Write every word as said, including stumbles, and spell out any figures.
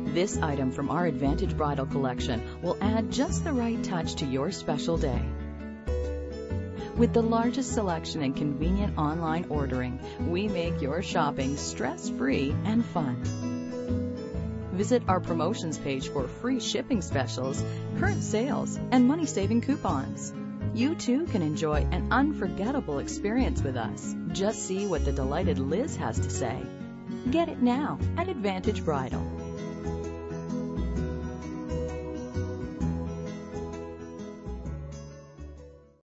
This item from our Advantage Bridal collection will add just the right touch to your special day. With the largest selection and convenient online ordering, we make your shopping stress-free and fun. Visit our promotions page for free shipping specials, current sales, and money-saving coupons. You too can enjoy an unforgettable experience with us. Just see what the delighted Liz has to say. Get it now at Advantage Bridal.